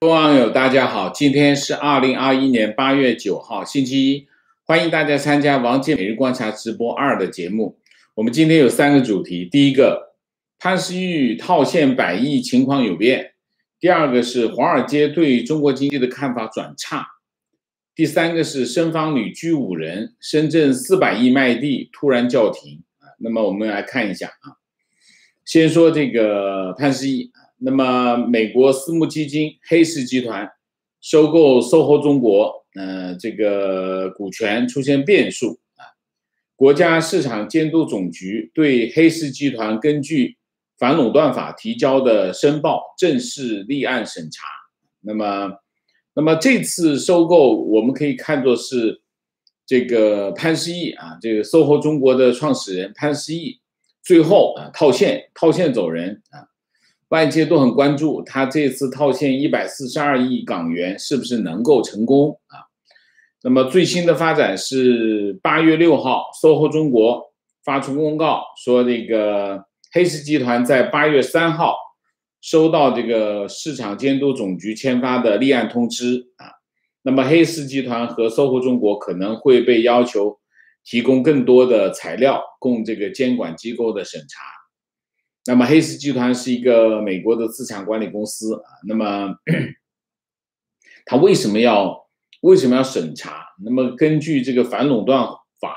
各位网友，大家好，今天是2021年8月9号，星期一，欢迎大家参加王健每日观察直播2的节目。我们今天有3个主题，第一个，潘石屹套现100亿情况有变；第二个是华尔街对中国经济的看法转差；第三个是深方旅居5人，深圳400亿卖地突然叫停。那么我们来看一下啊，先说这个潘石屹。那么，美国私募基金黑石集团收购 SOHO 中国，这个股权出现变数啊。国家市场监督总局对黑石集团根据反垄断法提交的申报正式立案审查。那么这次收购我们可以看作是这个潘石屹啊，这个 SOHO 中国的创始人潘石屹最后套现走人啊。外界都很关注他这次套现142亿港元是不是能够成功啊？那么最新的发展是8月6号 ，SOHO 中国发出公告说，这个黑石集团在8月3号收到这个市场监督总局签发的立案通知啊。那么黑石集团和 SOHO 中国可能会被要求提供更多的材料供这个监管机构的审查。那么黑石集团是一个美国的资产管理公司啊，那么它为什么要审查？那么根据这个反垄断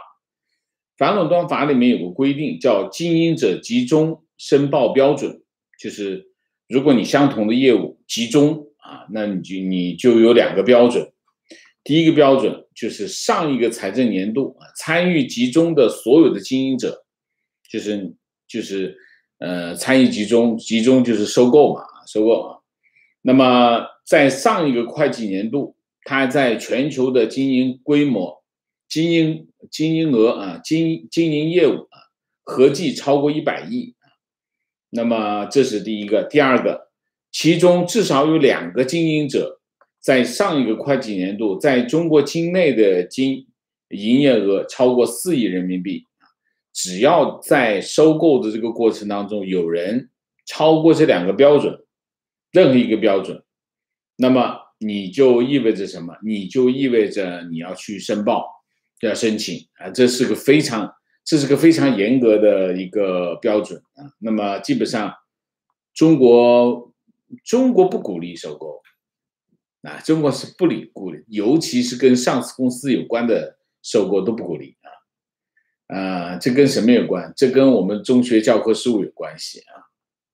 法里面有个规定叫经营者集中申报标准，就是如果你相同的业务集中啊，那你就有2个标准。第一个标准就是上一个财政年度参与集中的所有的经营者，就是参与集中就是收购嘛，那么在上一个会计年度，它在全球的经营规模、经营额啊、经营业务啊，合计超过100亿。那么这是第一个。第二个，其中至少有2个经营者在上一个会计年度在中国境内的营业额超过4亿人民币。只要在收购的这个过程当中有人超过这2个标准，任何一个标准，那么你就意味着什么？你就意味着你要去申报，要申请啊，这是个非常严格的一个标准啊。那么基本上中国不鼓励收购啊，中国是不鼓励，尤其是跟上市公司有关的收购都不鼓励啊。这跟什么有关？这跟我们中学教科书有关系啊。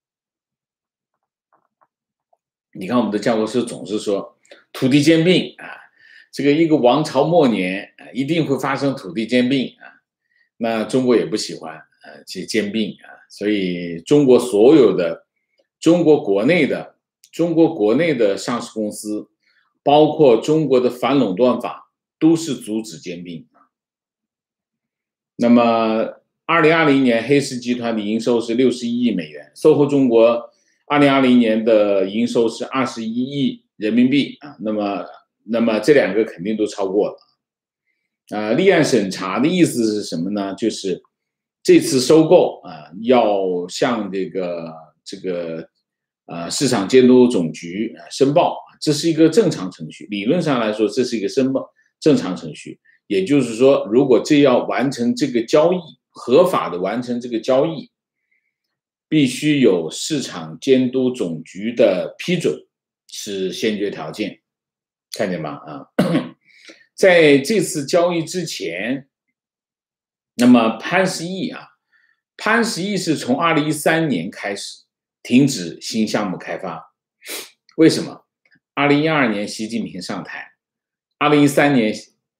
你看我们的教科书总是说土地兼并啊，这个一个王朝末年一定会发生土地兼并啊。那中国也不喜欢去兼并啊，所以中国国内的上市公司，包括中国的反垄断法，都是阻止兼并。那么2020年黑石集团的营收是61亿美元，SOHO 中国2020年的营收是21亿人民币啊。那么这2个肯定都超过了。立案审查的意思是什么呢？就是这次收购要向这个市场监督总局申报，这是一个正常程序。理论上来说，这是一个正常程序。也就是说，如果这要完成这个交易，合法的完成这个交易，必须有市场监督总局的批准，是先决条件。看见吗？在这次交易之前，那么潘石屹是从2013年开始停止新项目开发。为什么？2012年习近平上台，2013年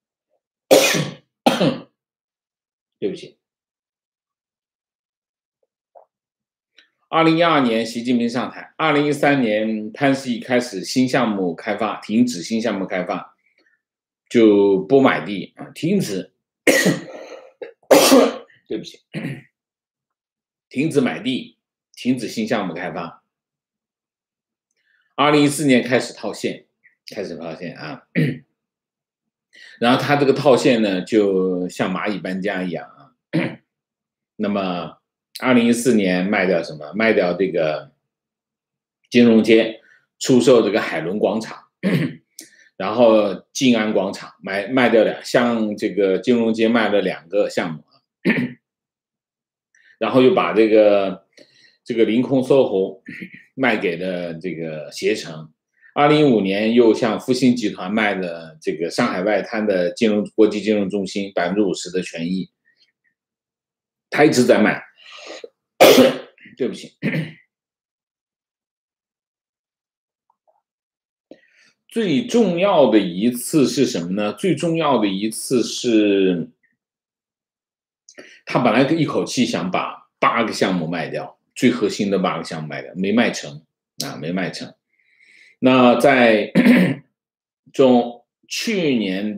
对不起，2012年习近平上台，2013年潘石屹开始新项目开发，停止新项目开发，就不买地啊，停止对不起，停止买地，停止新项目开发。2014年开始套现啊。然后他这个套现呢，就像蚂蚁搬家一样啊。那么2014年卖掉什么？卖掉这个金融街， 出售这个海伦广场，然后静安广场卖掉像这个金融街卖了2个项目，然后又把这个凌空 SOHO 卖给了这个携程。2015年又向复星集团卖了这个上海外滩的国际金融中心50%的权益，他一直在卖。对不起。最重要的一次是什么呢？最重要的一次是，他本来一口气想把8个项目卖掉，最核心的8个项目卖掉，没卖成。那在去年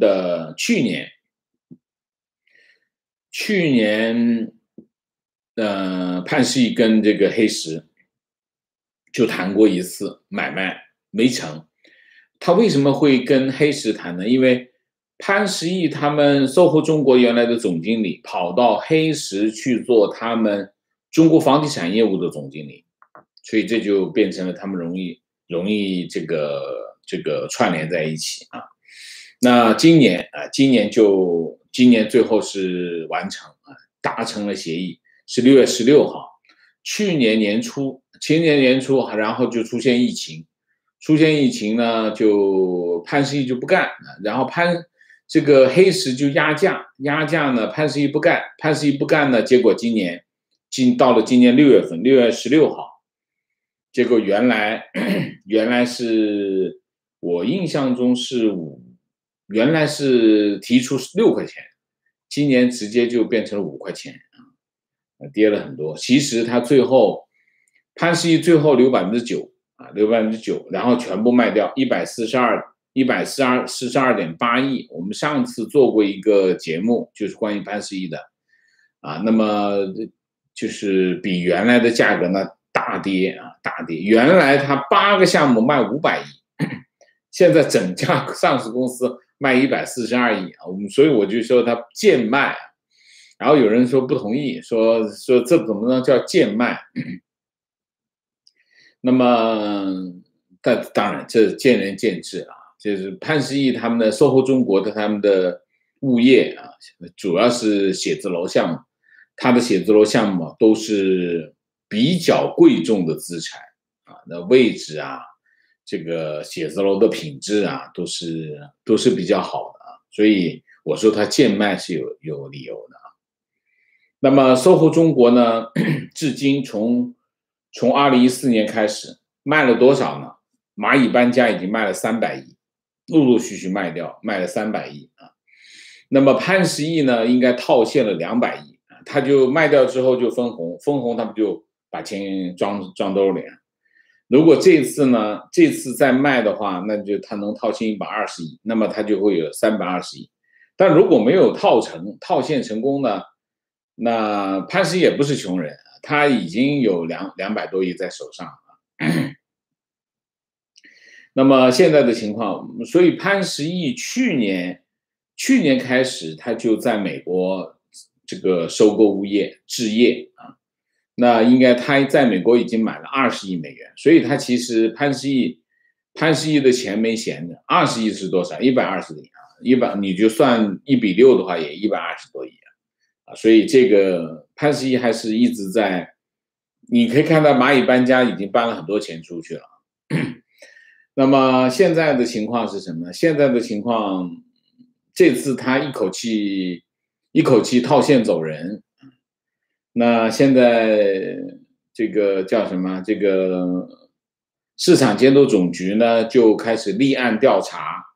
潘石屹跟这个黑石就谈过一次买卖，没成。他为什么会跟黑石谈呢？因为潘石屹他们SOHO中国原来的总经理跑到黑石去做他们中国房地产业务的总经理，所以这就变成了他们容易这个串联在一起啊。那今年最后是完成达成了协议，是6月16号。前年年初，然后就出现疫情呢，就潘石屹就不干，然后这个黑石就压价呢，潘石屹不干呢，结果到了今年6月份，6月16号，结果原来是我印象中原来是提出6块钱，今年直接就变成了5块钱跌了很多。其实他潘石屹最后留9%留9%，然后全部卖掉142.8亿。我们上次做过一个节目，就是关于潘石屹的那么就是比原来的价格呢大跌。原来他8个项目卖500亿，现在整家上市公司卖142亿所以我就说他贱卖。然后有人说不同意，说这怎么能叫贱卖？那么，当然这见仁见智就是潘石屹他们的SOHO中国的他们的物业主要是写字楼项目，他的写字楼项目都是比较贵重的资产那位置这个写字楼的品质都是比较好的所以我说他贱卖是有理由的那么SOHO中国呢，至今从2014年开始卖了多少呢？蚂蚁搬家已经卖了300亿，陆陆续续卖了300亿那么潘石屹呢，应该套现了200亿他就卖掉之后就分红，他们就把钱装兜里如果这次再卖的话，那就他能套现120亿，那么他就会有320亿。但如果没有套现成功呢？那潘石屹也不是穷人，他已经有200多亿在手上那么现在的情况，所以潘石屹去年开始，他就在美国这个收购物业置业那应该他在美国已经买了20亿美元，所以他其实潘石屹的钱没闲着。20亿是多少？120亿你就算1比6的话，也120多亿所以这个潘石屹还是一直在，你可以看到蚂蚁搬家已经搬了很多钱出去了。那么现在的情况是什么呢？现在的情况，这次他一口气套现走人。那现在这个叫什么？这个市场监督总局呢就开始立案调查。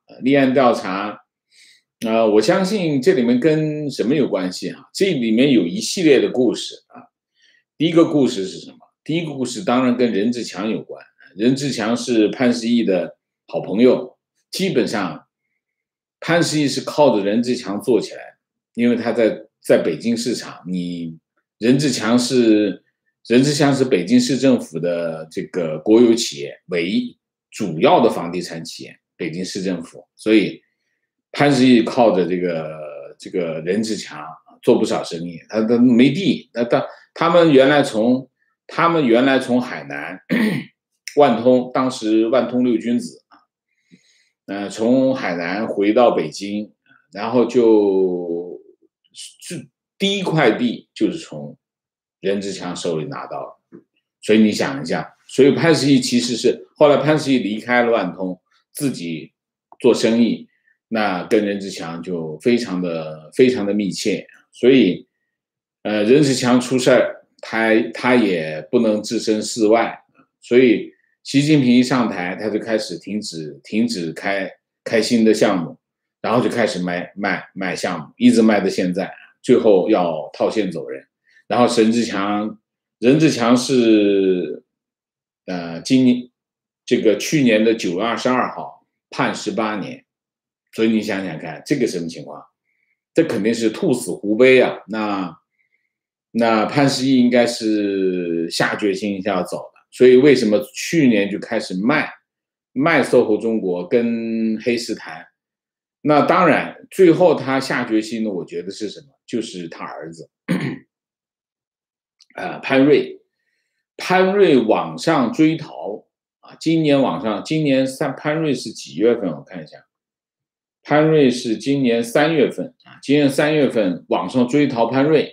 我相信这里面跟什么有关系这里面有一系列的故事第一个故事是什么？第一个故事当然跟任志强有关。任志强是潘石屹的好朋友，基本上潘石屹是靠着任志强做起来，因为他在北京市场，任志强是北京市政府的这个国有企业，主要的房地产企业，北京市政府，所以潘石屹靠着这个任志强做不少生意。他没地，他们原来从海南万通，当时万通六君子从海南回到北京，然后第一块地就是从任志强手里拿到了。所以你想一下，所以潘石屹其实是后来潘石屹离开了万通，自己做生意，那跟任志强就非常的密切。所以任志强出事儿，他也不能置身事外。所以习近平一上台，他就开始停止开新的项目，然后就开始卖项目，一直卖到现在，最后要套现走人。然后任志强是去年的9月22号判18年，所以你想想看，这个什么情况？这肯定是兔死狐悲啊！那潘石屹应该是下决心要走的，所以为什么去年就开始卖 SOHO 中国跟黑石谈？那当然，最后他下决心的，我觉得是什么？就是他儿子潘瑞往上追逃啊！今年潘瑞是几月份？我看一下，潘瑞是今年3月份啊，今年3月份往上追逃潘瑞，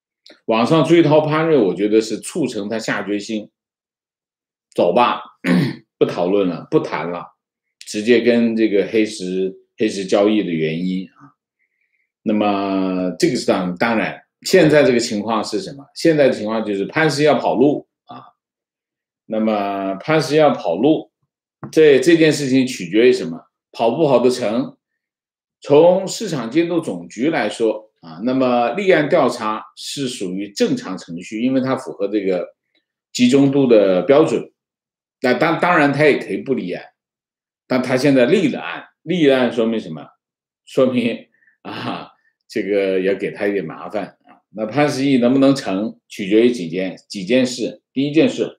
我觉得是促成他下决心，走吧，不讨论了，不谈了，直接跟这个黑石交易的原因啊。那么这个是当然，现在这个情况是什么？现在的情况就是潘石屹要跑路啊。那么潘石屹要跑路，这件事情取决于什么？跑不跑得成？从市场监督总局来说啊，那么立案调查是属于正常程序，因为它符合这个集中度的标准。那当然他也可以不立案，但他现在立了案说明什么？说明这个要给他一点麻烦啊。那潘石屹能不能成，取决于几件事。第一件事，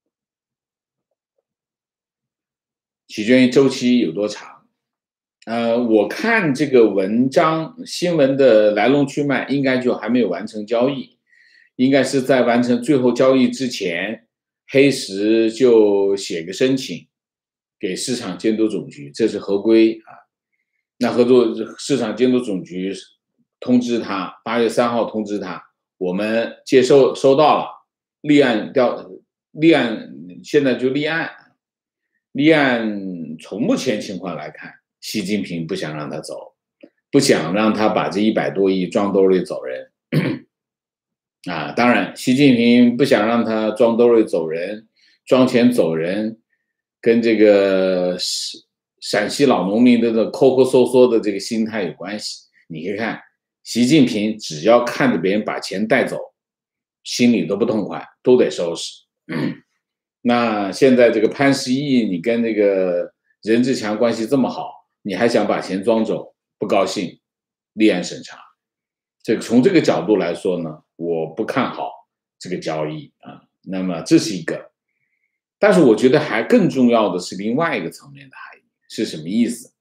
取决于周期有多长。我看这个新闻的来龙去脉，应该就还没有完成交易，应该是在完成最后交易之前，黑石就写个申请给市场监督总局，这是合规啊。那市场监督总局通知他，8月3号通知他，我们收到了，立案，现在就立案。从目前情况来看，习近平不想让他走，不想让他把这100多亿装兜里走人啊。当然，习近平不想让他装兜里走人，装钱走人，跟这个陕西老农民的抠抠搜搜的这个心态有关系。你可以看，习近平只要看着别人把钱带走，心里都不痛快，都得收拾。那现在这个潘石屹，你跟这个任志强关系这么好，你还想把钱装走，不高兴，立案审查。从这个角度来说呢，我不看好这个交易啊。那么这是一个，但是我觉得还更重要的是另外一个层面的含义，是什么意思？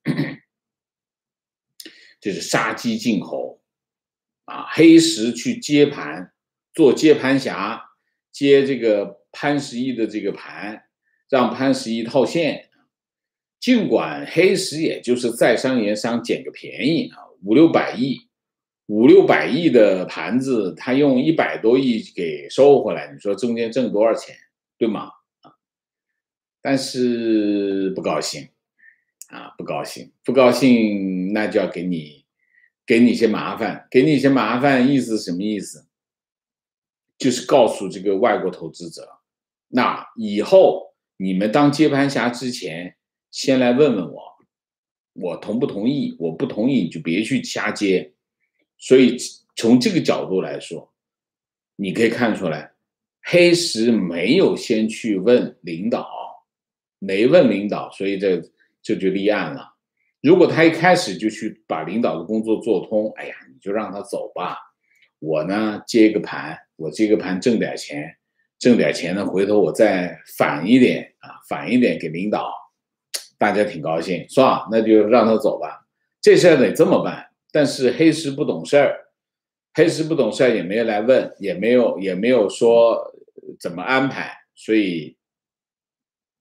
就是杀鸡儆猴啊，黑石去接盘，做接盘侠，接这个潘石屹的这个盘，让潘石屹套现。尽管黑石也就是在商言商捡个便宜啊，500-600亿的盘子，他用100多亿给收回来，你说中间挣多少钱，对吗？但是不高兴啊，不高兴，那就要给你一些麻烦，意思是什么意思？就是告诉这个外国投资者，那以后你们当接盘侠之前，先来问问我同不同意，我不同意你就别去瞎接。所以从这个角度来说，你可以看出来，黑石没有先去问领导，没问领导，所以这就立案了。如果他一开始就去把领导的工作做通，哎呀，你就让他走吧，我呢接个盘，挣点钱呢，回头我再返一点给领导，大家挺高兴，是吧？那就让他走吧。这事儿得这么办。但是黑石不懂事儿，也没有来问，也没有说怎么安排，所以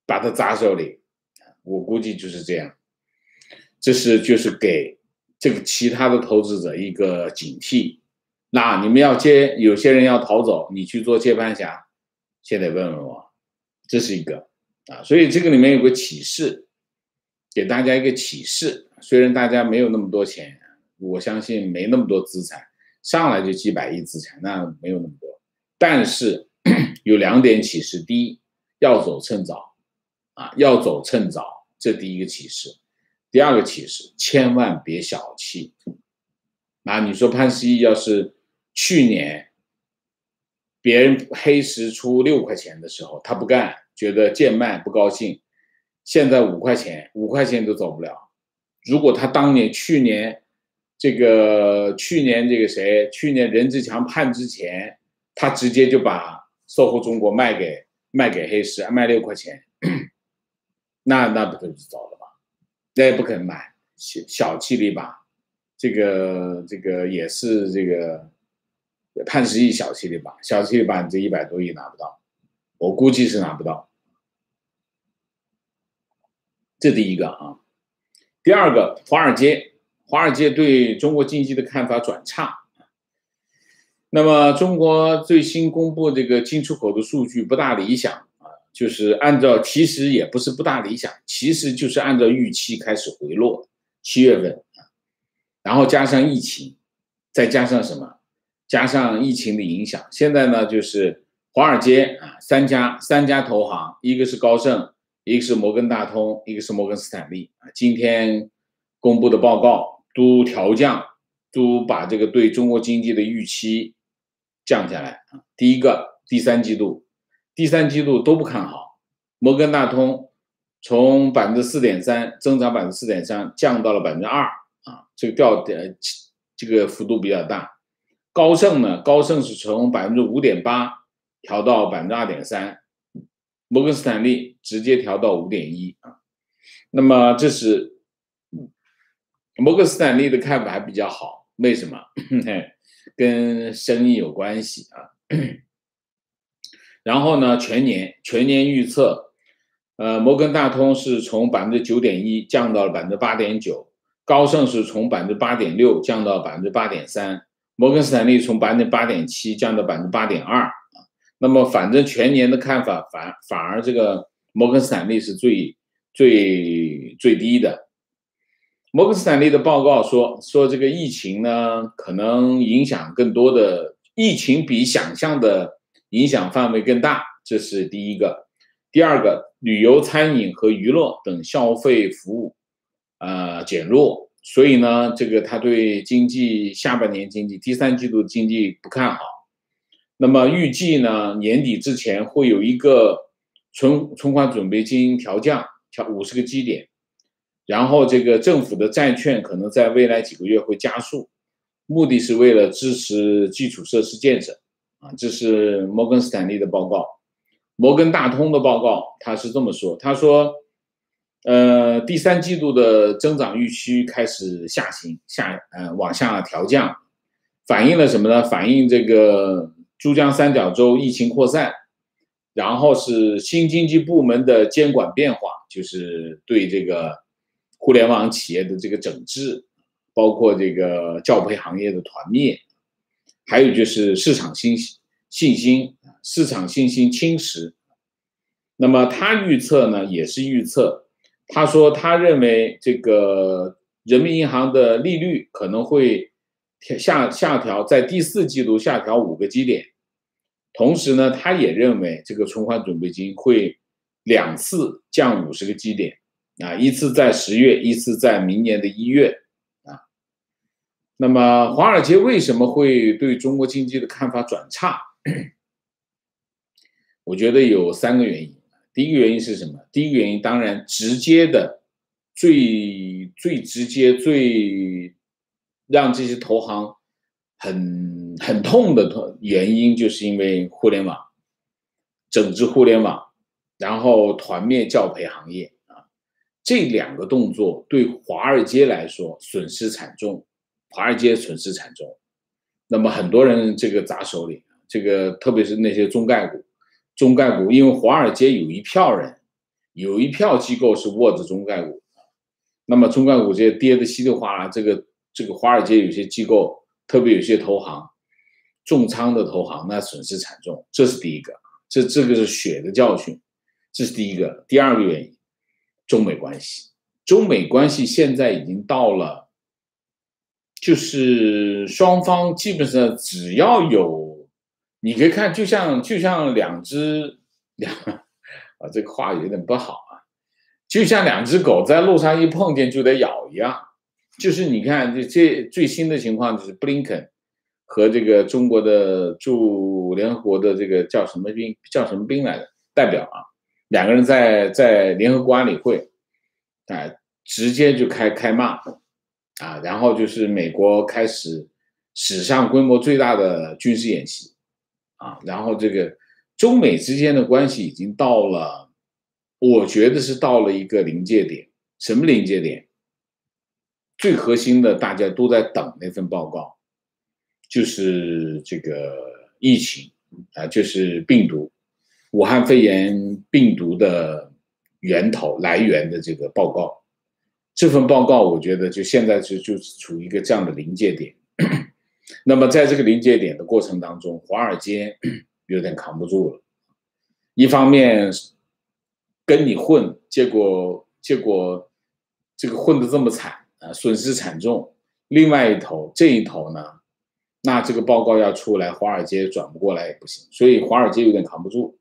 把它砸手里，我估计就是这样。这就是给这个其他的投资者一个警惕。那你们要有些人要逃走，你去做接盘侠，先得问问我，这是一个所以这个里面有个启示，给大家一个启示。虽然大家没有那么多钱，我相信没那么多资产，上来就几百亿资产，那没有那么多，但是有2点启示。第一，要走趁早要走趁早，这第一个启示。第二个启示，千万别小气。你说潘石屹要是去年别人黑石出6块钱的时候，他不干，觉得贱卖不高兴，现在5块钱都走不了。如果他当年去年任志强判之前，他直接就把售后中国卖给黑石，卖6块钱，那不就走了吧？那也不可能买，小气了一把。这个也是这个潘石屹小气了一把，你这100多亿拿不到，我估计是拿不到。这第一个第二个，华尔街对中国经济的看法转差。那么中国最新公布这个进出口的数据不大理想就是其实也不是不大理想，其实就是按照预期开始回落，7月份然后加上疫情，再加上什么？加上疫情的影响，现在呢就是华尔街三家投行，一个是高盛，一个是摩根大通，一个是摩根斯坦利今天公布的报告都调降，都把这个对中国经济的预期降下来第一个，第三季度都不看好，摩根大通从 4.3% 增长 4.3% 降到了 2%这个幅度比较大。高盛是从 5.8% 调到 2.3%， 摩根斯坦利直接调到 5.1%那么这是摩根斯坦利的看法还比较好，为什么？跟生意有关系然后呢，全年预测，摩根大通是从 9.1% 降到了 8.9%， 高盛是从 8.6% 降到 8.3%， 摩根斯坦利从 8.7% 降到 8.2%那么反正全年的看法反而这个摩根斯坦利是最低的。摩根斯坦利的报告说这个疫情呢可能影响更多的，疫情比想象的影响范围更大，这是第一个。第二个，旅游、餐饮和娱乐等消费服务减弱，所以呢这个他对下半年经济第三季度经济不看好。那么预计呢年底之前会有一个存款准备金调降50个基点，然后这个政府的债券可能在未来几个月会加速，目的是为了支持基础设施建设这是摩根斯坦利的报告。摩根大通的报告他是这么说，他说第三季度的增长预期开始往下调降，反映了什么呢？反映这个珠江三角洲疫情扩散，然后是新经济部门的监管变化，就是对这个互联网企业的这个整治，包括这个教培行业的团灭，还有就是市场信心侵蚀。那么他预测呢也是预测，他说他认为这个人民银行的利率可能会下调，在第四季度下调5个基点。同时呢他也认为这个存款准备金会2次降50个基点一次在10月，一次在明年的1月那么华尔街为什么会对中国经济的看法转差？我觉得有3个原因。第一个原因是什么？第一个原因当然直接的最直接最让这些投行很痛的原因，就是因为互联网整治互联网，然后团灭教培行业这2个动作对华尔街来说损失惨重，那么很多人这个砸手里，这个特别是那些中概股，因为华尔街有一票人有一票机构是握着中概股，那么中概股这些跌的稀里哗啦，这个华尔街有些机构，特别有些投行重仓的投行，那损失惨重，这是第一个，这个是血的教训，这是第一个。第二个原因，中美关系，中美关系现在已经到了，就是双方基本上只要有，你可以看，就像这个话有点不好啊，就像两只狗在路上一碰见就得咬一样。就是你看这最新的情况，就是布林肯和这个中国的驻联合国的这个叫什么兵来的代表啊，两个人在联合国安理会啊，直接就开骂啊，然后就是美国开始史上规模最大的军事演习啊，然后这个中美之间的关系已经到了，我觉得是到了一个临界点。什么临界点？最核心的，大家都在等那份报告，就是这个疫情啊，就是病毒，武汉肺炎病毒的源头来源的这个报告。这份报告，我觉得就现在就处于一个这样的临界点。那么在这个临界点的过程当中，华尔街有点扛不住了。一方面跟你混，结果这个混得这么惨啊，损失惨重。另外这一头呢，那这个报告要出来，华尔街转不过来也不行，所以华尔街有点扛不住。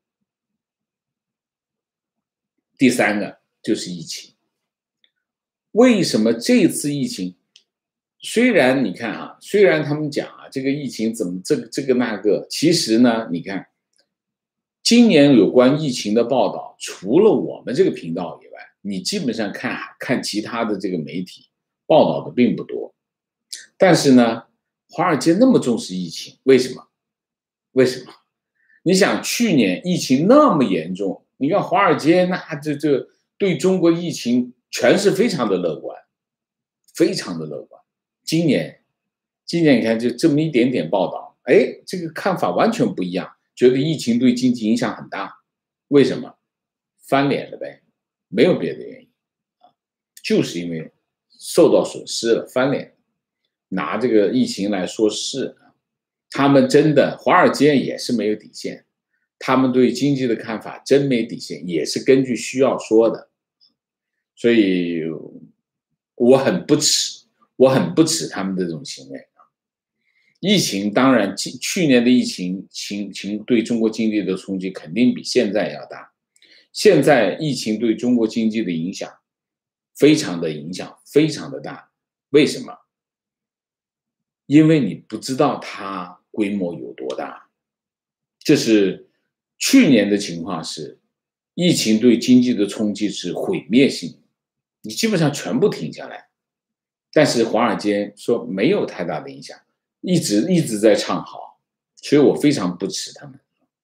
第三个就是疫情。为什么这次疫情？虽然你看啊，虽然他们讲啊，这个疫情怎么这个那个，其实呢，你看，今年有关疫情的报道，除了我们这个频道以外，你基本上看其他的这个媒体报道的并不多。但是呢，华尔街那么重视疫情，为什么？为什么？你想去年疫情那么严重，你看华尔街那这对中国疫情全是非常的乐观，非常的乐观。今年你看就这么一点点报道，哎，这个看法完全不一样，觉得疫情对经济影响很大。为什么？翻脸了呗，没有别的原因啊，就是因为受到损失了，翻脸，拿这个疫情来说事啊。他们真的华尔街也是没有底线，他们对经济的看法真没底线，也是根据需要说的。所以我很不耻他们的这种行为啊。疫情当然，去年的疫情对中国经济的冲击肯定比现在要大。现在疫情对中国经济的影响非常的大。为什么？因为你不知道它规模有多大。这是去年的情况是，疫情对经济的冲击是毁灭性，你基本上全部停下来。但是华尔街说没有太大的影响，一直在唱好，所以我非常不耻他们。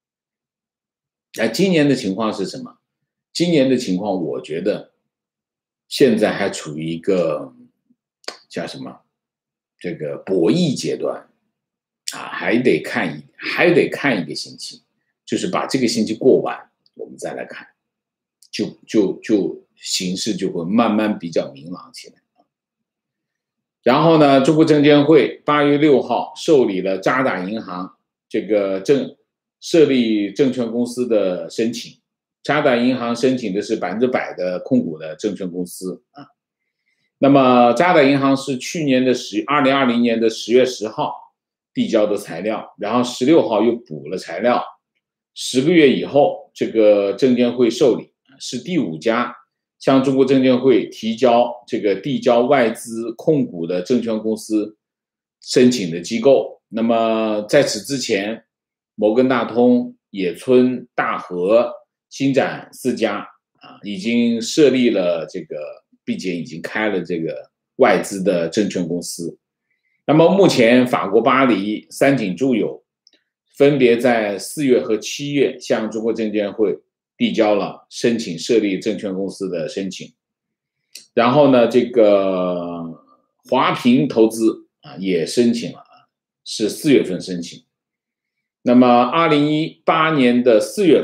今年的情况是什么？今年的情况，我觉得现在还处于一个叫什么？这个博弈阶段啊，还得看一个星期，就是把这个星期过完，我们再来看，就形势就会慢慢比较明朗起来。然后呢，中国证监会8月6号受理了渣打银行这个设立证券公司的申请。渣打银行申请的是100%的控股的证券公司啊。那么渣打银行是2020年的10月10号递交的材料，然后16号又补了材料，10个月以后，这个证监会受理，是第5家向中国证监会递交外资控股的证券公司申请的机构。那么在此之前，摩根大通、野村、大和、新展4家啊，已经设立了并且已经开了这个外资的证券公司。那么目前法国巴黎、三井住友分别在4月和7月向中国证监会递交了申请设立证券公司的申请。然后呢，这个华平投资啊也申请了，是4月份申请。那么2018年的4月份，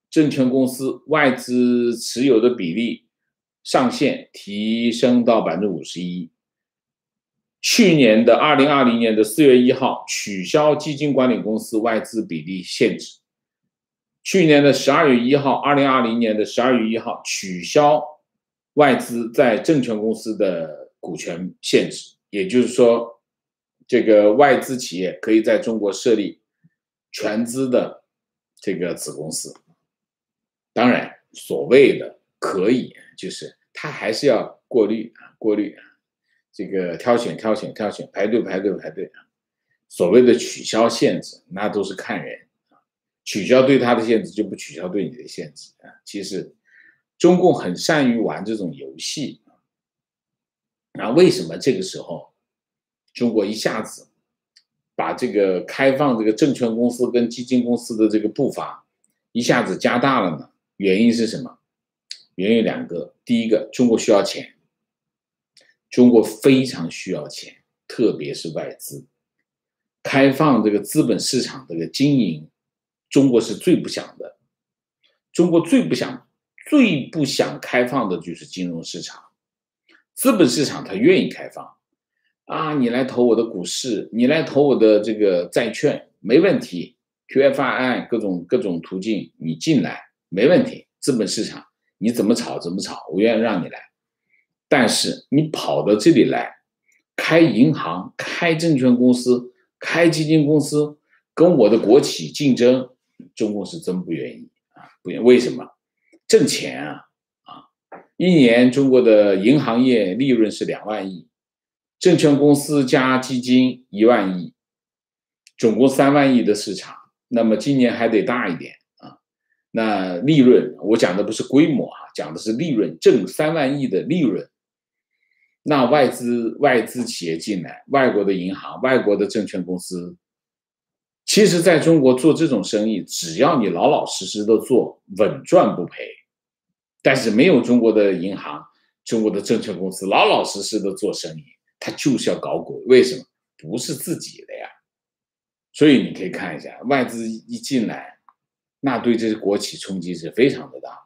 证券公司外资持有的比例上限提升到51%。去年的2020年的4月1号取消基金管理公司外资比例限制。去年的12月1号，2020年的12月1号取消外资在证券公司的股权限制，也就是说，这个外资企业可以在中国设立全资的这个子公司。当然，所谓的可以，就是它还是要过滤，这个挑选，排队。所谓的取消限制，那都是看人。取消对他的限制，就不取消对你的限制啊。其实，中共很善于玩这种游戏。那为什么这个时候，中国一下子把这个开放这个证券公司跟基金公司的这个步伐一下子加大了呢？原因是什么？原因2个。第一个，中国需要钱，中国非常需要钱，特别是外资。开放这个资本市场这个经营，中国是最不想的。中国最不想开放的就是金融市场。资本市场它愿意开放啊，你来投我的股市，你来投我的这个债券，没问题。QFII 案各种途径你进来没问题。资本市场你怎么炒，我愿意让你来。但是你跑到这里来开银行、开证券公司、开基金公司，跟我的国企竞争，中共是真不愿意啊！不愿意。为什么？挣钱啊！一年中国的银行业利润是2万亿，证券公司加基金1万亿，总共3万亿的市场。那么今年还得大一点啊！那利润，我讲的不是规模啊，讲的是利润，挣3万亿的利润。那外资企业进来，外国的银行、外国的证券公司，其实在中国做这种生意，只要你老老实实的做，稳赚不赔。但是没有中国的银行、中国的证券公司老老实实的做生意，他就是要搞鬼。为什么？不是自己的呀。所以你可以看一下，外资一进来，那对这些国企冲击是非常的大。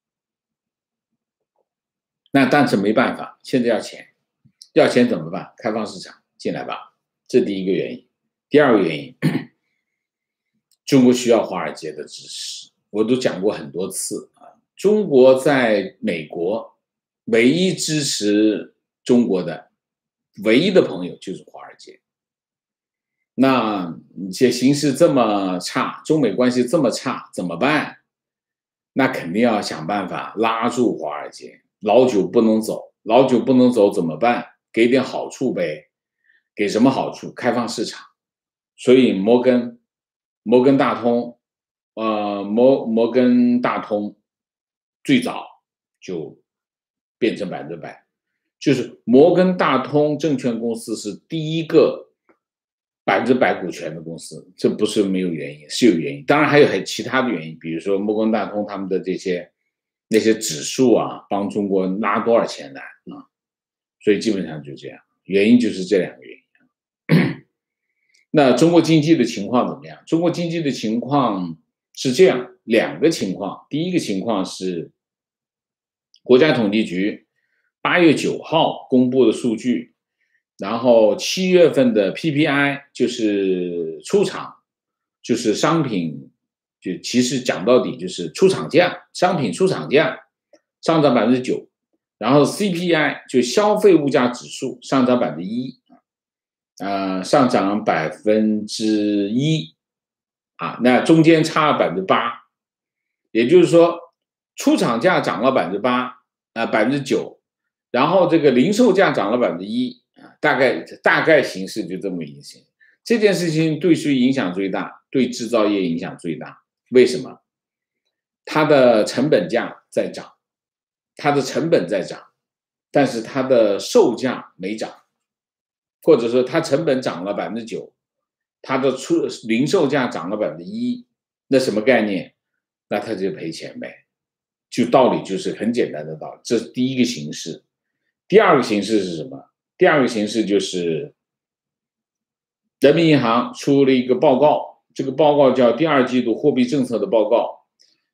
那但是没办法，现在要钱怎么办？开放市场进来吧，这第一个原因。第二个原因，中国需要华尔街的支持。我都讲过很多次啊，中国在美国唯一支持中国的唯一的朋友就是华尔街。那这形势这么差，中美关系这么差，怎么办？那肯定要想办法拉住华尔街。老九不能走怎么办？给点好处呗。给什么好处？开放市场。所以摩根大通最早就变成100%，就是摩根大通证券公司是第一个100%股权的公司，这不是没有原因，是有原因。当然还有其他的原因，比如说摩根大通他们的那些指数啊，帮中国拉多少钱来啊？所以基本上就这样，原因就是这2个原因。那中国经济的情况怎么样？中国经济的情况是这样，2个情况。第一个情况是国家统计局8月9号公布的数据，然后7月份的 PPI 就是出厂，就是商品，就其实讲到底就是出厂价，商品出厂价上涨9%，然后 CPI 就消费物价指数上涨1%，上涨1%啊，那中间差了8%，也就是说出厂价涨了8%啊9%，然后这个零售价涨了1%啊，大概形势就这么一些。这件事情对谁影响最大？对制造业影响最大。为什么？它的成本价在涨，它的成本在涨，但是它的售价没涨，或者说它成本涨了9%，它的零售价涨了1%，那什么概念？那它就赔钱呗。就道理就是很简单的道理，这是第一个形式。第二个形式是什么？第二个形式就是人民银行出了一个报告，这个报告叫第2季度货币政策的报告。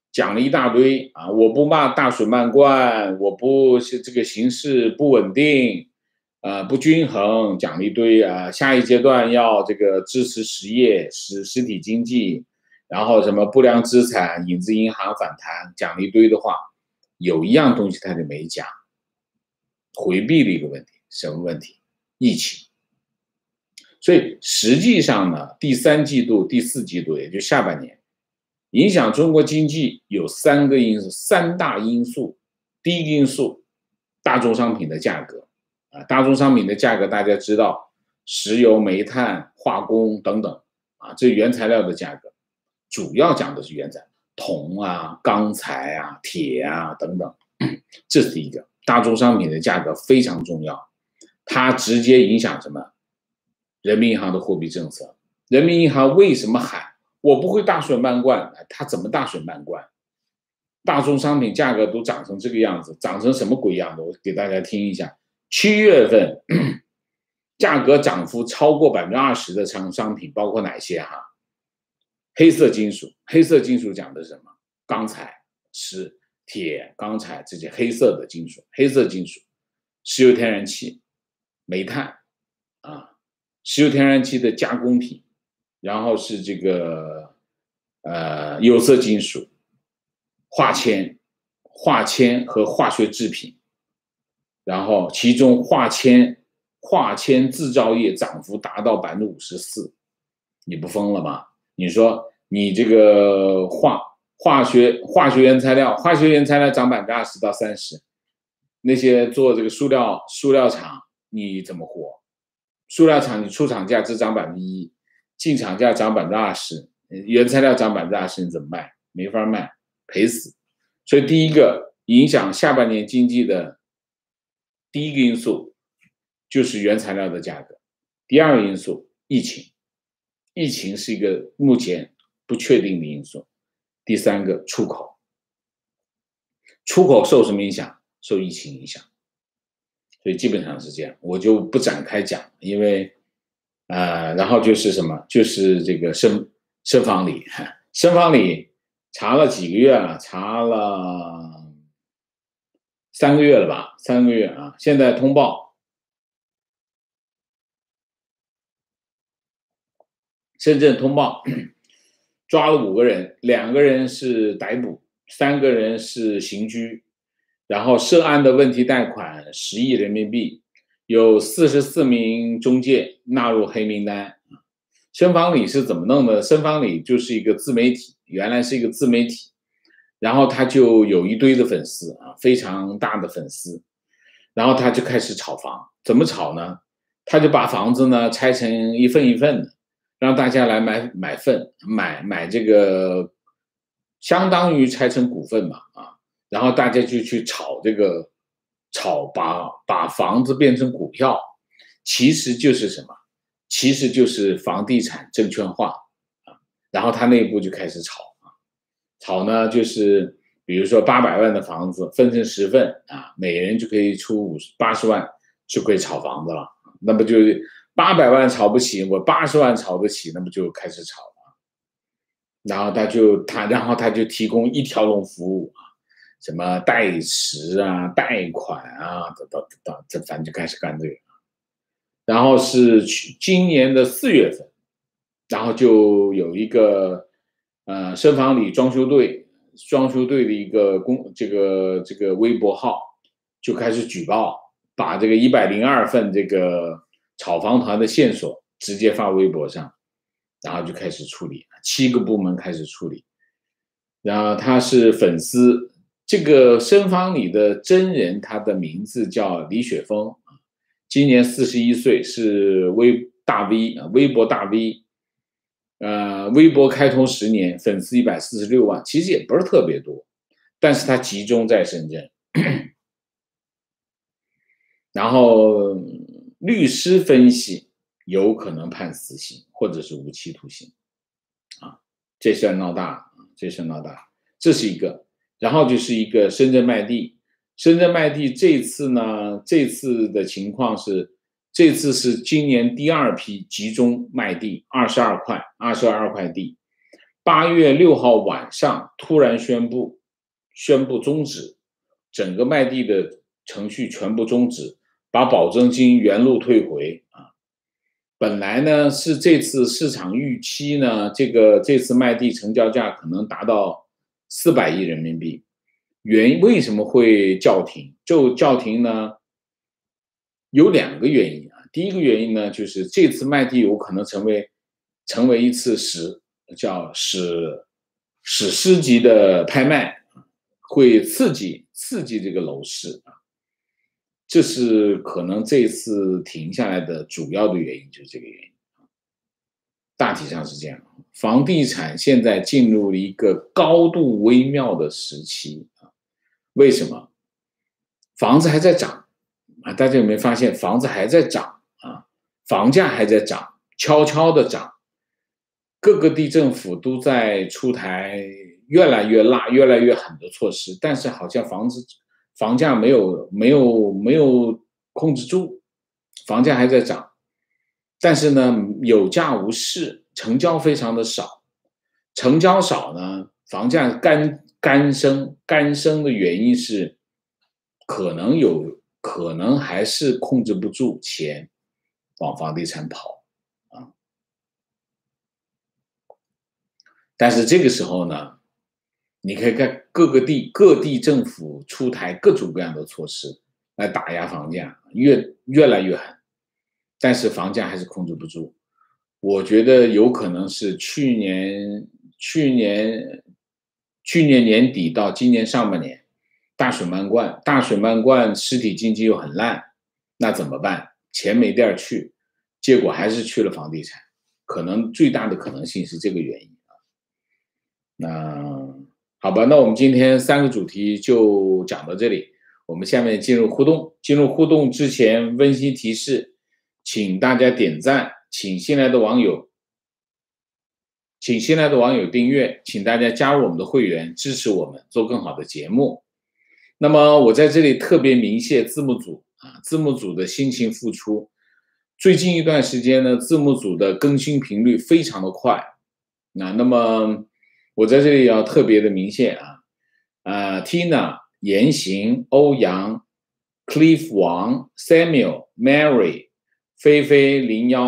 讲了一大堆啊，我不骂大水漫灌，我不是这个形势不稳定，不均衡，讲了一堆啊，下一阶段要这个支持实业、实体经济，然后什么不良资产、影子银行反弹，讲了一堆的话，有一样东西他就没讲，回避了一个问题，什么问题？疫情。所以实际上呢，第3季度、第4季度，也就下半年，影响中国经济有3个因素，3大因素。第一个因素，大宗商品的价格啊，大宗商品的价格大家知道，石油、煤炭、化工等等啊，这原材料的价格，主要讲的是原材料，铜啊、钢材啊、铁啊等等，这是第一个。大宗商品的价格非常重要，它直接影响什么？人民银行的货币政策。人民银行为什么喊我不会大水漫灌？它怎么大水漫灌？大宗商品价格都涨成这个样子，涨成什么鬼样子？我给大家听一下。7月份价格涨幅超过20%的商品包括哪些哈？黑色金属，黑色金属讲的是什么？钢材、石、铁、钢材这些黑色的金属，黑色金属，石油天然气、煤炭啊。石油天然气的加工品，然后是这个有色金属、化纤和化学制品，然后其中化纤制造业涨幅达到54%，你不疯了吗？你说你这个化学原材料涨20%到30%，那些做这个塑料厂你怎么活？塑料厂你出厂价只涨1%，进厂价涨20%，原材料涨20%，你怎么卖？没法卖，赔死。所以第一个影响下半年经济的第一个因素就是原材料的价格，第二个因素疫情，疫情是一个目前不确定的因素，第三个出口，出口受什么影响？受疫情影响。所以基本上是这样，我就不展开讲，因为然后就是什么，就是这个深房里查了几个月了，查了3个月了吧，3个月啊，现在通报，深圳通报抓了5个人，2个人是逮捕，3个人是刑拘。然后涉案的问题贷款10亿人民币，有44名中介纳入黑名单。深房里是怎么弄的？深房里就是一个自媒体，原来是一个自媒体，然后他就有一堆的粉丝啊，非常大的粉丝，然后他就开始炒房，怎么炒呢？他就把房子呢拆成一份一份的，让大家来买份，买这个，相当于拆成股份嘛啊。然后大家就去炒这个，把房子变成股票，其实就是什么？其实就是房地产证券化啊。然后他内部就开始炒啊，炒呢就是比如说800万的房子分成10份啊，每人就可以出80万，就可以炒房子了。那么就800万炒不起，我80万炒得起，那么就开始炒了。然后他就提供一条龙服务啊。什么代持啊、贷款啊，这反正就开始干这个。然后是今年的4月份，然后就有一个深房里装修队的一个这个微博号就开始举报，把这个102份这个炒房团的线索直接发微博上，然后就开始处理，7个部门开始处理。然后他是粉丝。这个深房里的真人，他的名字叫李雪峰，今年41岁，是微博大 V，微博开通10年，粉丝146万，其实也不是特别多，但是他集中在深圳。然后律师分析有可能判死刑或者是无期徒刑啊，这事闹大，这是一个。然后就是一个深圳卖地，这次的情况是，这次是今年第2批集中卖地，22块地 8月6号晚上突然宣布终止，整个卖地的程序全部终止，把保证金原路退回啊。本来呢是这次市场预期呢，这次卖地成交价可能达到400亿人民币。为什么会叫停？叫停呢，有2个原因啊。第一个原因呢，就是这次卖地有可能成为一次史诗级的拍卖，会刺激这个楼市啊。这是可能这次停下来的主要的原因，就是这个原因。大体上是这样，房地产现在进入了一个高度微妙的时期啊。为什么？房子还在涨啊，大家有没有发现房子还在涨啊？房价还在涨，悄悄的涨。各个地政府都在出台越来越辣、越来越狠的措施，但是好像房价没有控制住，房价还在涨。但是呢，有价无市，成交非常的少。成交少呢，房价干升的原因是可能还是控制不住钱往房地产跑啊。但是这个时候呢，你可以看各地政府出台各种各样的措施来打压房价，越来越狠，但是房价还是控制不住。我觉得有可能是去年年底到今年上半年大水漫灌，实体经济又很烂，那怎么办？钱没地儿去，结果还是去了房地产，可能最大的可能性是这个原因。那好吧，那我们今天3个主题就讲到这里，我们下面进入互动。进入互动之前，温馨提示，请大家点赞，请新来的网友订阅，请大家加入我们的会员，支持我们做更好的节目。那么我在这里特别鸣谢字幕组啊，字幕组的辛勤付出。最近一段时间呢，字幕组的更新频率非常的快。那么我在这里要特别的鸣谢Tina、言行、欧阳、Cliff 王、Samuel、Mary、菲菲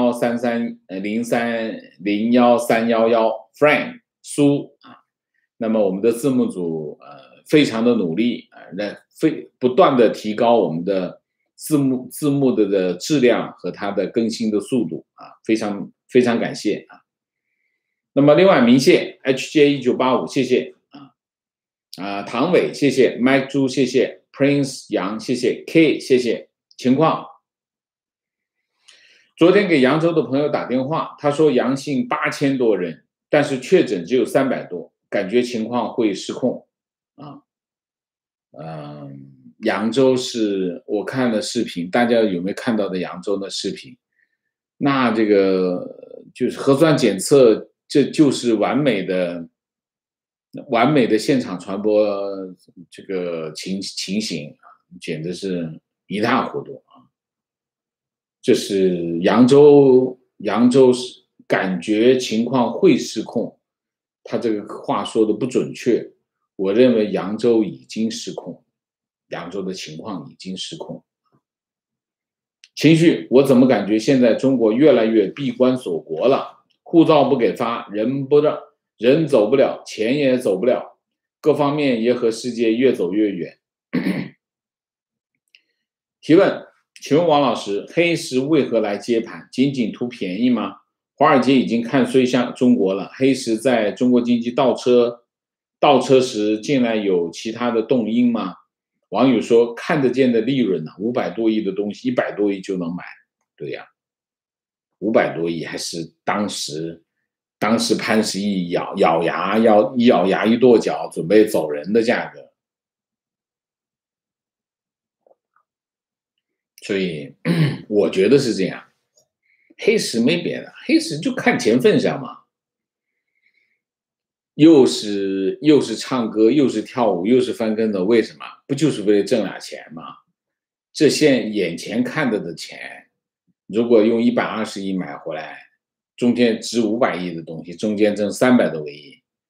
01330311 Frank、苏啊。那么我们的字幕组非常的努力不断的提高我们的字幕的质量和它的更新的速度啊，非常感谢啊。那么另外鸣谢 HJ1985， 谢谢唐伟，谢谢 Mike 朱，谢谢 Prince 杨，谢谢 K， 谢谢。情况，昨天给扬州的朋友打电话，他说阳性8000多人，但是确诊只有300多，感觉情况会失控啊。扬州是我看了视频，大家有没有看到的扬州的视频？那这个就是核酸检测，这就是完美的现场传播这个情形，简直是一塌糊涂啊！这是扬州是感觉情况会失控，他这个话说的不准确，我认为扬州已经失控，扬州的情况已经失控。情绪，我怎么感觉现在中国越来越闭关锁国了？护照不给发，人走不了，钱也走不了，各方面也和世界越走越远。提问，请问王老师，黑石为何来接盘？仅仅图便宜吗？华尔街已经看衰向中国了，黑石在中国经济倒车时，竟然有其他的动因吗？网友说看得见的利润呢，500多亿的东西，100多亿就能买，对呀，500多亿还是当时潘石屹咬牙一跺脚准备走人的价格，所以我觉得是这样。黑石没别的，黑石就看钱份上嘛，又是唱歌，又是跳舞，又是翻跟头，为什么？不就是为了挣俩钱吗？这眼前看到的钱，如果用120亿买回来，中间值500亿的东西，中间挣300多个亿，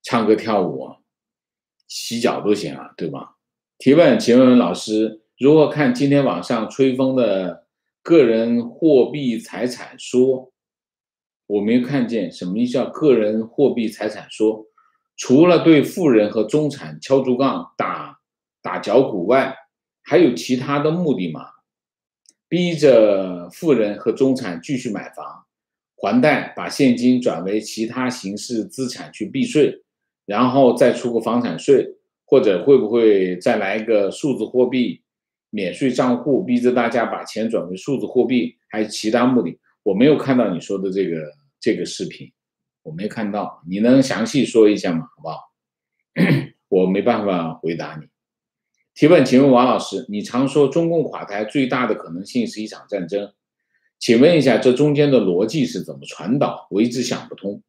唱歌跳舞、洗脚都行啊，对吧？提问，请问老师，如何看今天网上吹风的个人货币财产说？我没有看见什么叫个人货币财产说，除了对富人和中产敲竹杠、打脚骨外，还有其他的目的吗？逼着富人和中产继续买房、还贷，把现金转为其他形式资产去避税，然后再出个房产税，或者会不会再来一个数字货币免税账户，逼着大家把钱转为数字货币，还有其他目的？我没有看到你说的这个视频，我没看到，你能详细说一下吗？好不好？我没办法回答你。提问，请问王老师，你常说中共垮台最大的可能性是一场战争，请问一下，这中间的逻辑是怎么传导？我一直想不通。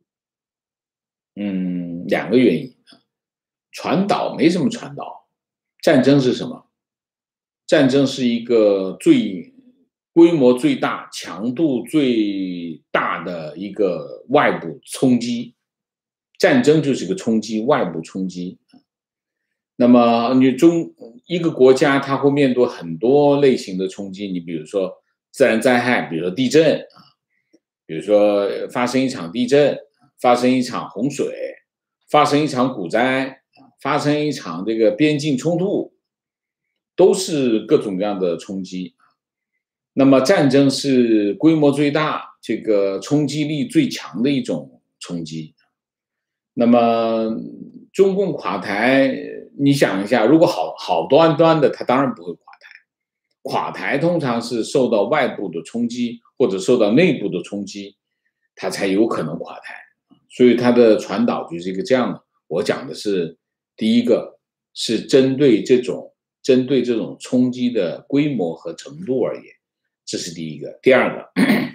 两个原因，传导没什么传导，战争是什么？战争是一个规模最大、强度最大的一个外部冲击，战争就是个冲击，外部冲击。那么一个国家它会面对很多类型的冲击，你比如说自然灾害，比如说地震啊，比如说发生一场地震，发生一场洪水，发生一场股灾，发生一场这个边境冲突，都是各种各样的冲击。那么战争是规模最大、这个冲击力最强的一种冲击。那么中共垮台，你想一下，如果好端端的，它当然不会垮台。垮台通常是受到外部的冲击或者受到内部的冲击，它才有可能垮台。所以它的传导就是一个这样的。我讲的是第一个是针对这种冲击的规模和程度而言，这是第一个。第二个，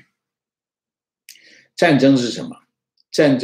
战争是什么？战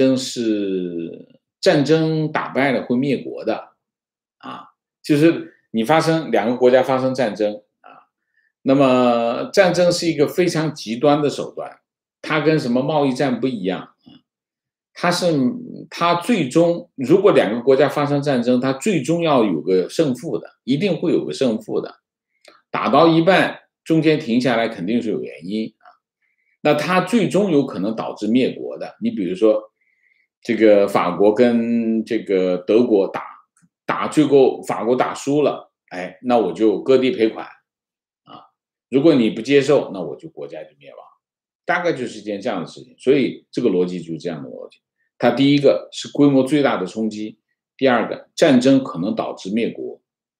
争打败了会灭国的啊，就是两个国家发生战争啊，那么战争是一个非常极端的手段，它跟什么贸易战不一样啊，它最终如果两个国家发生战争，它最终要有个胜负的，一定会有个胜负的，打到一半中间停下来肯定是有原因啊，那它最终有可能导致灭国的，你比如说。这个法国跟这个德国最后法国打输了，哎，那我就割地赔款啊！如果你不接受，那我就国家就灭亡，大概就是一件这样的事情。所以这个逻辑就是这样的逻辑。它第一个是规模最大的冲击，第二个战争可能导致灭国。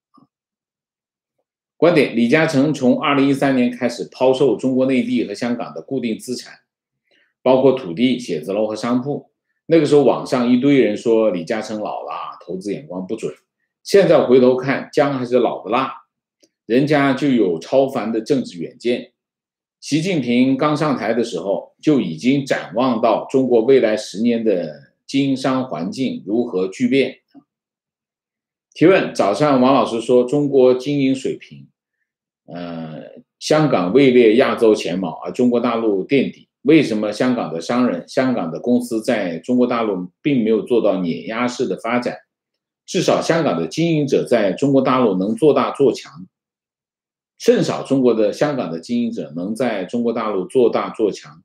观点：李嘉诚从2013年开始抛售中国内地和香港的固定资产，包括土地、写字楼和商铺。那个时候网上一堆人说李嘉诚老了，投资眼光不准。现在回头看，姜还是老的辣，人家就有超凡的政治远见。习近平刚上台的时候，就已经展望到中国未来10年的经商环境如何巨变。提问：早上王老师说中国经营水平，香港位列亚洲前茅，而中国大陆垫底。为什么香港的商人、香港的公司在中国大陆并没有做到碾压式的发展？至少香港的经营者在中国大陆能做大做强，甚少香港的经营者能在中国大陆做大做强。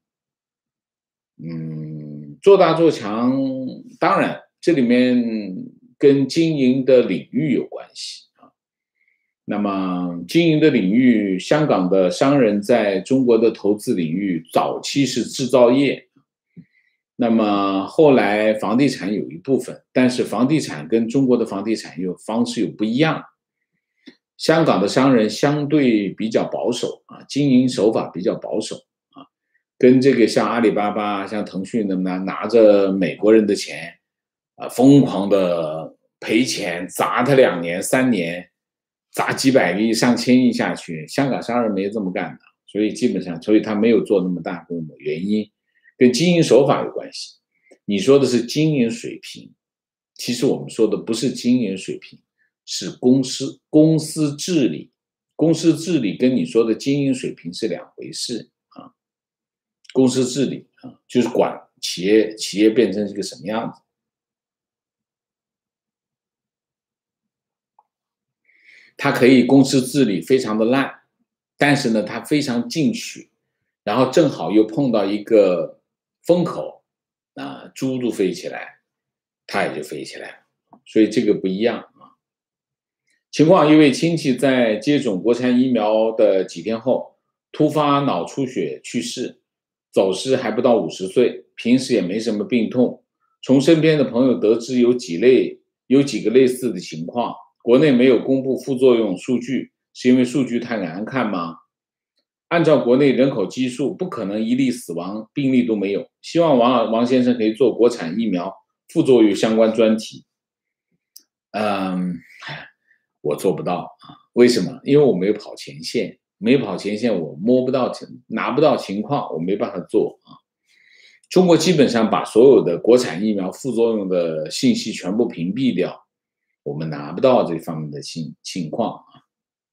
做大做强，当然这里面跟经营的领域有关系。那么经营的领域，香港的商人在中国的投资领域早期是制造业，那么后来房地产有一部分，但是房地产跟中国的房地产方式有不一样。香港的商人相对比较保守啊，经营手法比较保守啊，跟这个像阿里巴巴、像腾讯那么拿着美国人的钱啊，疯狂的赔钱，砸他2年3年。砸几百个亿、上千亿下去，香港商人没这么干的，所以他没有做那么大规模，原因跟经营手法有关系。你说的是经营水平，其实我们说的不是经营水平，是公司治理。公司治理跟你说的经营水平是两回事啊。公司治理啊，就是管企业变成一个什么样子。 它可以公司治理非常的烂，但是呢，它非常进取，然后正好又碰到一个风口，猪都飞起来，它也就飞起来了，所以这个不一样啊。情况，一位亲戚在接种国产疫苗的几天后，突发脑出血去世，走时还不到50岁，平时也没什么病痛。从身边的朋友得知有几个类似的情况，国内没有公布副作用数据，是因为数据太难看吗？按照国内人口基数，不可能一例死亡病例都没有。希望王先生可以做国产疫苗副作用相关专题。我做不到啊，为什么？因为我没有跑前线，没有跑前线，我摸不到、拿不到情况，我没办法做啊。中国基本上把所有的国产疫苗副作用的信息全部屏蔽掉，我们拿不到这方面的情况啊。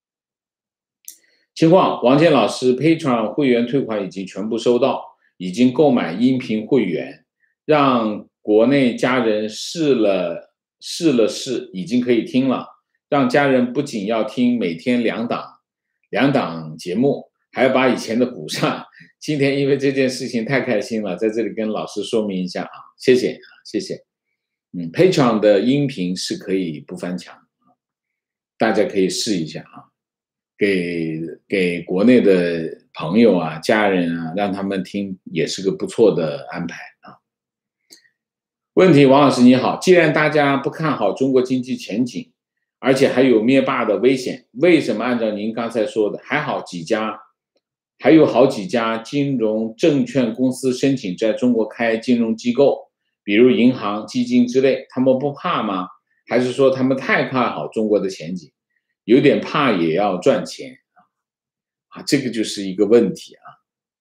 王健老师 Patreon 会员退款已经全部收到，已经购买音频会员，让国内家人试了，已经可以听了。让家人不仅要听每天两档节目，还要把以前的补上。今天因为这件事情太开心了，在这里跟老师说明一下啊，谢谢。Patreon 的音频是可以不翻墙，大家可以试一下啊，给国内的朋友啊、家人啊，让他们听也是个不错的安排啊。问题，王老师你好，既然大家不看好中国经济前景，而且还有灭霸的危险，为什么按照您刚才说的，还有好几家金融证券公司申请在中国开金融机构，比如银行、基金之类，他们不怕吗？还是说他们太看好中国的前景，有点怕也要赚钱啊？这个就是一个问题啊。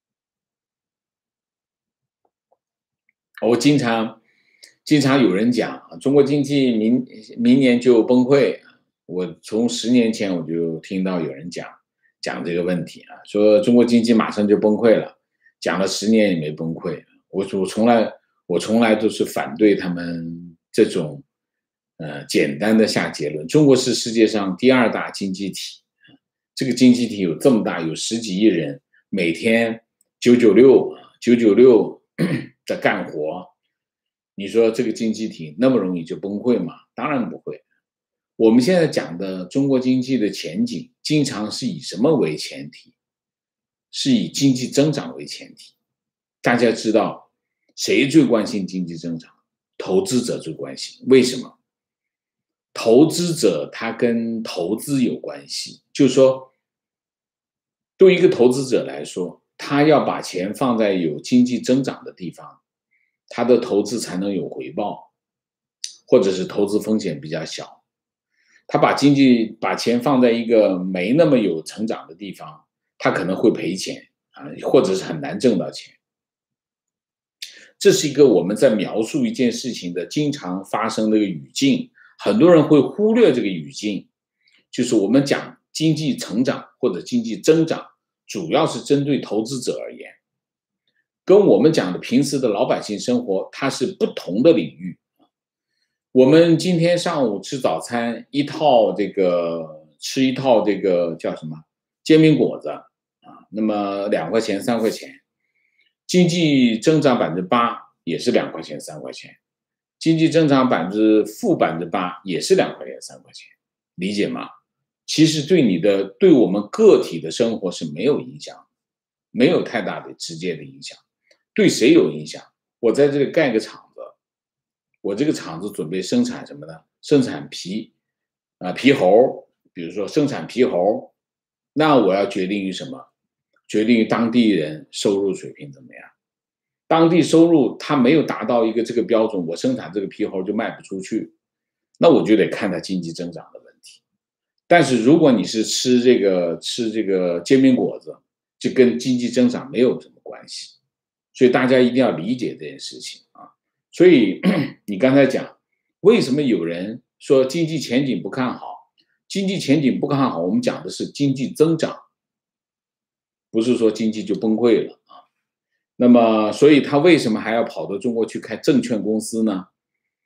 我经常有人讲，中国经济明年就崩溃。我从10年前我就听到有人讲这个问题啊，说中国经济马上就崩溃了，讲了10年也没崩溃。我从来都是反对他们这种简单的下结论。中国是世界上第2大经济体，这个经济体有这么大，有10几亿人，每天996在干活，你说这个经济体那么容易就崩溃吗？当然不会。我们现在讲的中国经济的前景，经常是以什么为前提？是以经济增长为前提。大家知道，谁最关心经济增长？投资者最关心。为什么？投资者他跟投资有关系，就是说，对一个投资者来说，他要把钱放在有经济增长的地方，他的投资才能有回报，或者是投资风险比较小。他把钱放在一个没那么有成长的地方，他可能会赔钱啊，或者是很难挣到钱。这是一个我们在描述一件事情的经常发生的一个语境，很多人会忽略这个语境。就是我们讲经济成长或者经济增长，主要是针对投资者而言，跟我们讲的平时的老百姓生活，它是不同的领域。我们今天上午吃早餐，吃一套这个叫什么煎饼果子啊，那么2块钱3块钱，经济增长8%也是2块钱3块钱，经济增长负8%也是2块钱3块钱，理解吗？其实对我们个体的生活是没有影响，没有太大的直接的影响。对谁有影响？我在这里盖个厂子，我这个厂子准备生产什么呢？生产皮猴，比如说生产皮猴，那我要决定于什么？决定于当地人收入水平怎么样？当地收入它没有达到一个这个标准，我生产这个皮猴就卖不出去，那我就得看它经济增长的问题。但是如果你是吃这个煎饼果子，就跟经济增长没有什么关系，所以大家一定要理解这件事情啊。所以你刚才讲，为什么有人说经济前景不看好？经济前景不看好，我们讲的是经济增长，不是说经济就崩溃了啊。那么，所以他为什么还要跑到中国去开证券公司呢？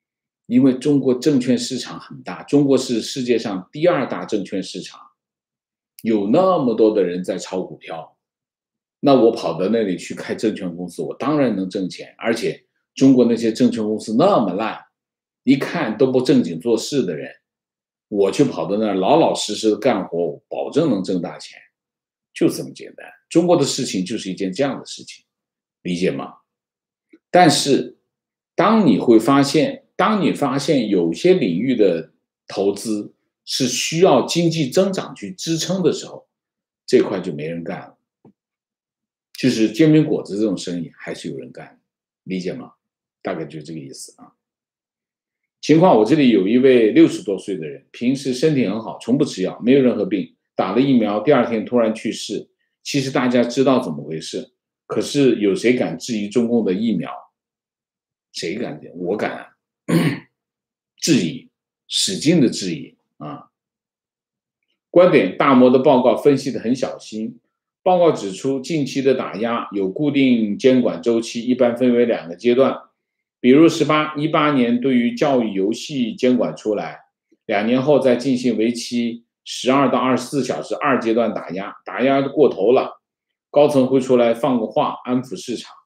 因为中国证券市场很大，中国是世界上第2大证券市场，有那么多的人在炒股票，那我跑到那里去开证券公司，我当然能挣钱。而且中国那些证券公司那么烂，一看都不正经做事的人，我去跑到那儿老老实实的干活，我保证能挣大钱，就这么简单。中国的事情就是一件这样的事情，理解吗？但是当你发现有些领域的投资是需要经济增长去支撑的时候，这块就没人干了。就是煎饼果子这种生意还是有人干，理解吗？大概就这个意思啊。情况，我这里有一位60多岁的人，平时身体很好，从不吃药，没有任何病，打了疫苗，第2天突然去世。其实大家知道怎么回事，可是有谁敢质疑中共的疫苗？谁敢？我敢啊！质疑，使劲的质疑啊！观点，大摩的报告分析得很小心。报告指出，近期的打压有固定监管周期，一般分为2个阶段。比如18年对于教育游戏监管出来，2年后再进行为期12到24小时2阶段打压，打压过头了，高层会出来放个话，安抚市场。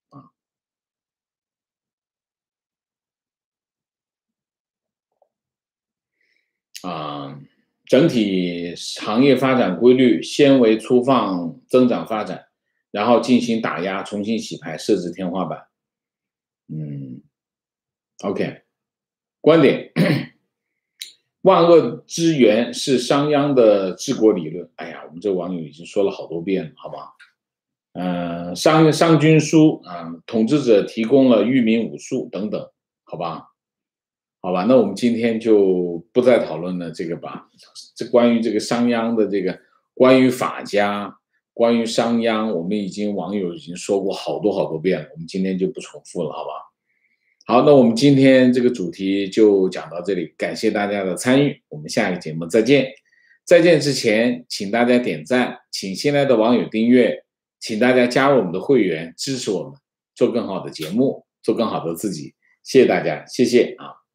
整体行业发展规律先为粗放增长发展，然后进行打压，重新洗牌，设置天花板。OK， 观点，万恶之源是商鞅的治国理论。哎呀，我们这网友已经说了好多遍了，好不好？商君书统治者提供了御民武术等等，好吧？好吧，那我们今天就不再讨论了这个吧。这关于这个商鞅的这个，关于法家，关于商鞅，网友已经说过好多遍了，我们今天就不重复了，好吧？好，那我们今天这个主题就讲到这里，感谢大家的参与，我们下个节目再见。再见之前，请大家点赞，请新来的网友订阅，请大家加入我们的会员，支持我们做更好的节目，做更好的自己。谢谢大家，谢谢啊。